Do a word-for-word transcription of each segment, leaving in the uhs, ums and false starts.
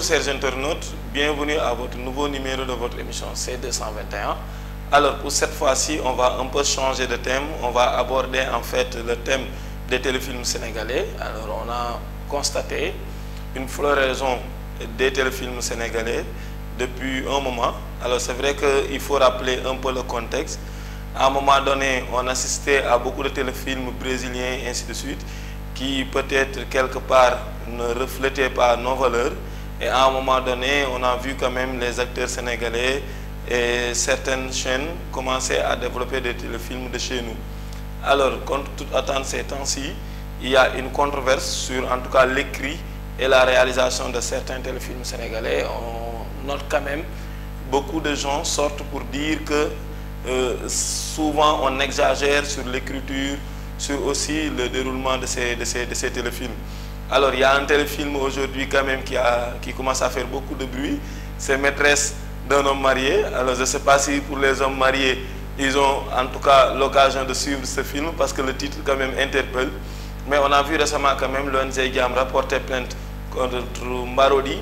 chers internautes, bienvenue à votre nouveau numéro de votre émission C deux cent vingt et un. Alors pour cette fois-ci, on va un peu changer de thème. On va aborder en fait le thème des téléfilms sénégalais. Alors on a constaté une floraison des téléfilms sénégalais depuis un moment. Alors c'est vrai qu'il faut rappeler un peu le contexte. À un moment donné, on assistait à beaucoup de téléfilms brésiliens et ainsi de suite, qui peut-être quelque part ne reflétaient pas nos valeurs. Et à un moment donné, on a vu quand même les acteurs sénégalais et certaines chaînes commencer à développer des téléfilms de chez nous. Alors, contre toute attente ces temps-ci, il y a une controverse sur en tout cas l'écrit et la réalisation de certains téléfilms sénégalais. On note quand même beaucoup de gens sortent pour dire que euh, souvent on exagère sur l'écriture, sur aussi le déroulement de ces, de ces, de ces téléfilms. Alors il y a un téléfilm aujourd'hui quand même qui, a, qui commence à faire beaucoup de bruit, c'est Maîtresse d'un homme marié. Alors je ne sais pas si pour les hommes mariés, ils ont en tout cas l'occasion de suivre ce film parce que le titre quand même interpelle. Mais on a vu récemment quand même l'O N G Diam rapporter plainte contre Marodi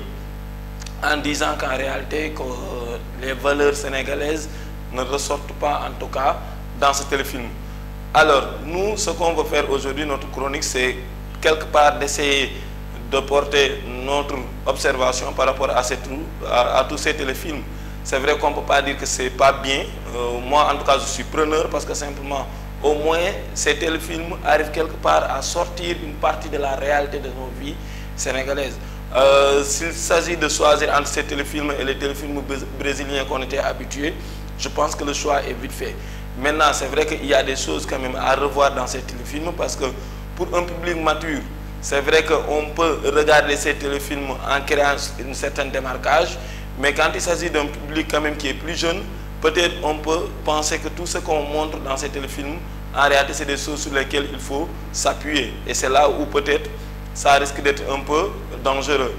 en disant qu'en réalité que les valeurs sénégalaises ne ressortent pas en tout cas dans ce téléfilm. Alors, nous, ce qu'on veut faire aujourd'hui, notre chronique, c'est quelque part d'essayer de porter notre observation par rapport à, ces, à, à tous ces téléfilms. C'est vrai qu'on ne peut pas dire que ce n'est pas bien. Euh, moi, en tout cas, je suis preneur parce que simplement, au moins, ces téléfilms arrivent quelque part à sortir une partie de la réalité de nos vies sénégalaises. Euh, S'il s'agit de choisir entre ces téléfilms et les téléfilms brésiliens qu'on était habitués, je pense que le choix est vite fait. Maintenant, c'est vrai qu'il y a des choses quand même à revoir dans ces téléfilms parce que pour un public mature, c'est vrai qu'on peut regarder ces téléfilms en créant une certaine démarquage, mais quand il s'agit d'un public quand même qui est plus jeune, peut-être on peut penser que tout ce qu'on montre dans ces téléfilms, en réalité, c'est des choses sur lesquelles il faut s'appuyer. Et c'est là où peut-être ça risque d'être un peu dangereux.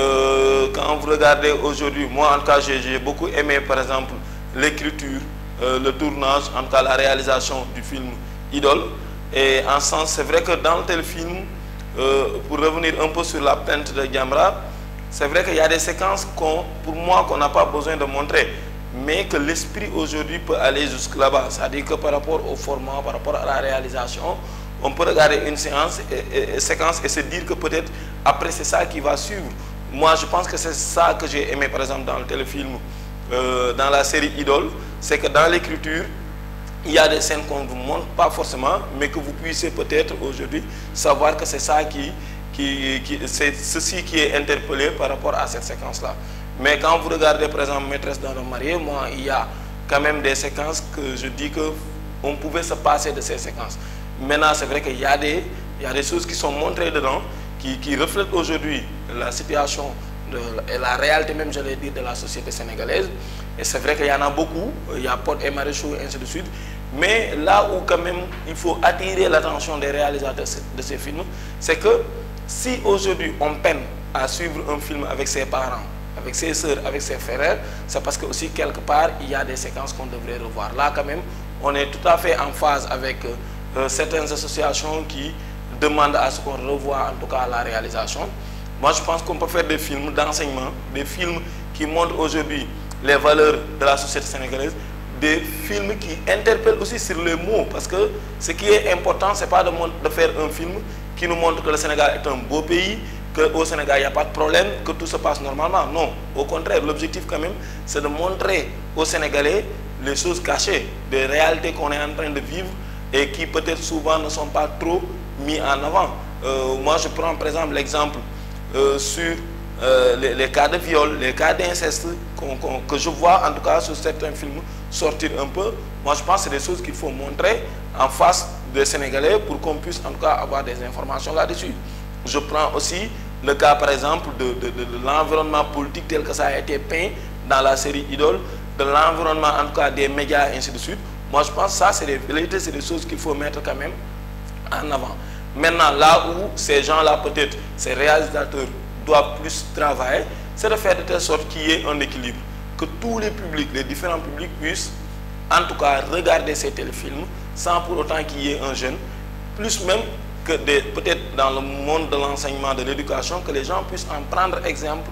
Euh, quand vous regardez aujourd'hui, moi en tout cas, j'ai beaucoup aimé par exemple l'écriture, Euh, le tournage, en tout cas la réalisation du film Idole. Et en ce sens, c'est vrai que dans le téléfilm, euh, pour revenir un peu sur la plainte de Jamra, c'est vrai qu'il y a des séquences qu'on, pour moi qu'on n'a pas besoin de montrer, mais que l'esprit aujourd'hui peut aller jusque là-bas. C'est-à-dire que par rapport au format, par rapport à la réalisation, on peut regarder une séance et, et, et séquence et se dire que peut-être après c'est ça qui va suivre. Moi, je pense que c'est ça que j'ai aimé par exemple dans le téléfilm. Euh, dans la série Idole, c'est que dans l'écriture, il y a des scènes qu'on ne vous montre pas forcément, mais que vous puissiez peut-être aujourd'hui savoir que c'est ça qui, qui, qui c'est ceci qui est interpellé par rapport à cette séquence-là. Mais quand vous regardez par exemple Maîtresse d'un homme marié, moi, il y a quand même des séquences que je dis qu'on pouvait se passer de ces séquences. Maintenant, c'est vrai qu'il y a des, il y a des choses qui sont montrées dedans, qui, qui reflètent aujourd'hui la situation De, et la réalité même, je l'ai dit, de la société sénégalaise. Et c'est vrai qu'il y en a beaucoup, il y a Pod et Marichou et ainsi de suite. Mais là où quand même il faut attirer l'attention des réalisateurs de ces films, c'est que si aujourd'hui on peine à suivre un film avec ses parents, avec ses sœurs, avec ses frères, c'est parce que aussi quelque part il y a des séquences qu'on devrait revoir. Là quand même, on est tout à fait en phase avec euh, certaines associations qui demandent à ce qu'on revoie en tout cas la réalisation. Moi, je pense qu'on peut faire des films d'enseignement, des films qui montrent aujourd'hui les valeurs de la société sénégalaise, des films qui interpellent aussi sur les mots, parce que ce qui est important, ce n'est pas de, de faire un film qui nous montre que le Sénégal est un beau pays, qu'au Sénégal, il n'y a pas de problème, que tout se passe normalement. Non, au contraire, l'objectif quand même, c'est de montrer aux Sénégalais les choses cachées, des réalités qu'on est en train de vivre et qui peut-être souvent ne sont pas trop mis en avant. Euh, moi, je prends par exemple l'exemple Euh, sur euh, les, les cas de viol, les cas d'inceste qu'on, qu'on, que je vois en tout cas sur certains films sortir un peu. Moi je pense que c'est des choses qu'il faut montrer en face des Sénégalais pour qu'on puisse en tout cas avoir des informations là-dessus. Je prends aussi le cas par exemple de, de, de, de l'environnement politique tel que ça a été peint dans la série Idole, de l'environnement en tout cas des médias et ainsi de suite. Moi je pense que ça c'est des vérités, c'est des choses qu'il faut mettre quand même en avant. Maintenant, là où ces gens-là, peut-être, ces réalisateurs doivent plus travailler, c'est de faire de telle sorte qu'il y ait un équilibre. Que tous les publics, les différents publics puissent, en tout cas, regarder ces téléfilms sans pour autant qu'il y ait un jeune. Plus même que peut-être dans le monde de l'enseignement, de l'éducation, que les gens puissent en prendre exemple,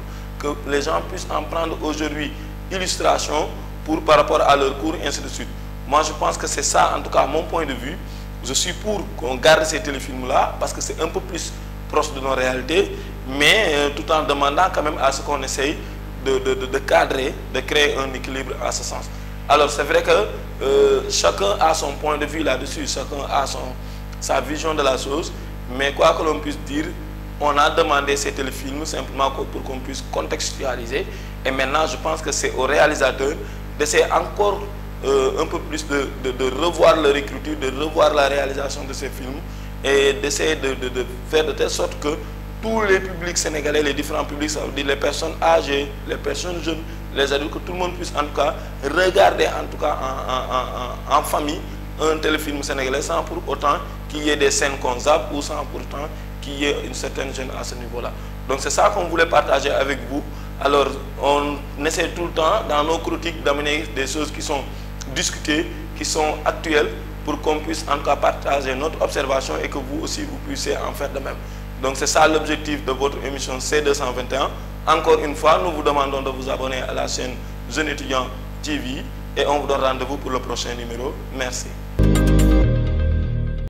que les gens puissent en prendre aujourd'hui illustration pour, par rapport à leur cours, ainsi de suite. Moi, je pense que c'est ça, en tout cas, mon point de vue. Je suis pour qu'on garde ces téléfilms-là, parce que c'est un peu plus proche de nos réalités, mais euh, tout en demandant quand même à ce qu'on essaye de, de, de, de cadrer, de créer un équilibre à ce sens. Alors, c'est vrai que euh, chacun a son point de vue là-dessus, chacun a son, sa vision de la chose, mais quoi que l'on puisse dire, on a demandé ces téléfilms simplement pour qu'on puisse contextualiser, et maintenant, je pense que c'est aux réalisateurs d'essayer encore euh, un peu plus de, de, de revoir leur écriture, de revoir la réalisation de ces films, et d'essayer de, de, de faire de telle sorte que tous les publics sénégalais, les différents publics, ça veut dire les personnes âgées, les personnes jeunes, les adultes, que tout le monde puisse en tout cas regarder en tout cas en, en, en, en famille un téléfilm sénégalais sans pour autant qu'il y ait des scènes qu'on zappe ou sans pour autant qu'il y ait une certaine gêne à ce niveau-là. Donc c'est ça qu'on voulait partager avec vous. Alors on essaie tout le temps dans nos critiques d'amener des choses qui sont discutées, qui sont actuelles, pour qu'on puisse en tout cas partager notre observation et que vous aussi vous puissiez en faire de même. Donc c'est ça l'objectif de votre émission C deux cent vingt et un. Encore une fois, nous vous demandons de vous abonner à la chaîne Jeunes Étudiants T V et on vous donne rendez-vous pour le prochain numéro. Merci.